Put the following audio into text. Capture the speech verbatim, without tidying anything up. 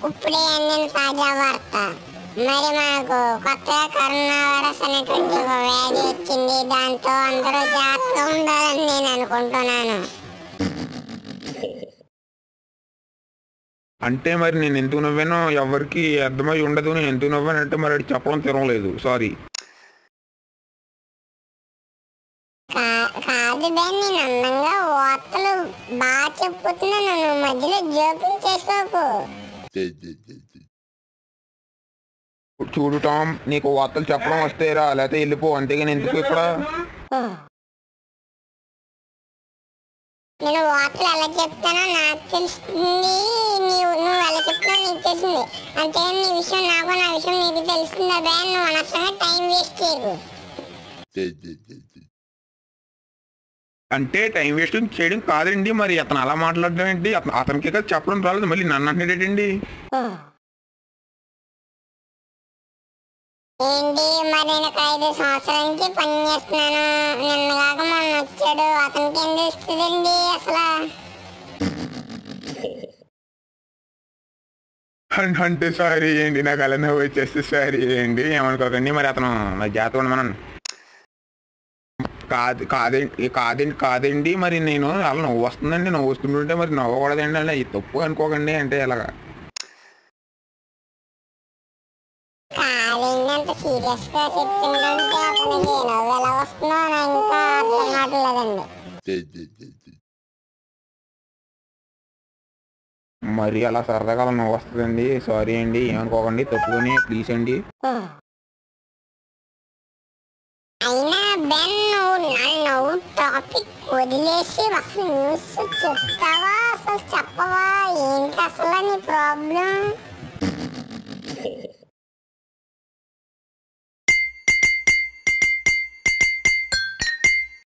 ఇప్పుడే అందిన తాజా వార్త. మరి మనకు కొత్తగా కరోనా వైరస్ అనేటువంటి ఒక వ్యాధి వచ్చింది. దాంతో అందరూ జాగ్రత్తగా ఉండాలని నేను అనుకుంటున్నాను. అంటే మరి నేను ఎందుకు నవ్వానో ఎవరికి అర్థమై ఉండదు. నేను ఎందుకు నవ్వానంటే మరి అది చెప్పడం తిరగలేదు. సారీ. కాదు బెన్, నేను అందంగా వార్తలు బాగా చెప్పుతున్నాను, నువ్వు మధ్యలో జోక్యం చేసుకోకు. చూడు టామ్, నీకు వార్తలు చెప్పడం వస్తేరా, లేకపోతే వెళ్ళిపో. అంతేగాని ఎందుకు ఇక్కడ? నేను వార్తలు ఎలా చెప్తానో నాకు తెలుస్తుంది, నీవు నువ్వు ఎలా చెప్తానో నీకు తెలిసింది. అంతేగాని నీ విషయం నాకు, నా విషయం నీకు తెలుస్తుందా బెన్? నువ్వు అనవసరంగా టైం వేస్ట్ చేయకు. అంటే టైం వేస్ట్ చేయడం కాదండి. మరి అతను అలా మాట్లాడడం ఏంటి? అతనికి కదా చెప్పడం రాలేదు, మళ్ళీ నన్ను అంటాడేంటి? ఏంటి మరి, నేను ఒక ఐదు సంవత్సరాల నుంచి పని చేస్తున్నాను. నిన్న కాక మొన్న వచ్చాడు, అతనికి ఏం తెలుస్తుందండి అసలు? అంటే సారీ ఏంటి, నాకు అలా నవ్వు వచ్చేస్తే సారీ ఏంటి, ఏమనుకోకండి. మరి అతను మరి జాతర మనం కాదు కాదండి కాదండి కాదండి మరి నేను అలా నవ్వు వస్తుందండి. నవ్వు వస్తుంటుంటే మరి నవ్వకూడదండి. అలా తప్పు అనుకోకండి. అంటే ఎలాగా కాదండి, అంత సీరియస్ గా చెప్తుంటే అతనికి నవ్వు ఎలా వస్తుందో నాకు ఇంకా అర్థం కావట్లేదండి. మరి అలా సరదాగా అలా నవ్వు వస్తుందండి. సారీ అండి, ఏమనుకోకండి. తప్పుకొని ప్లీజ్ అండి. అయినా బెన్, నువ్వు నన్ను టాపిక్ వదిలేసి అసలు న్యూస్ చెప్తావా అసలు చెప్పవా? ఏంటి అసలు నీ ప్రాబ్లం?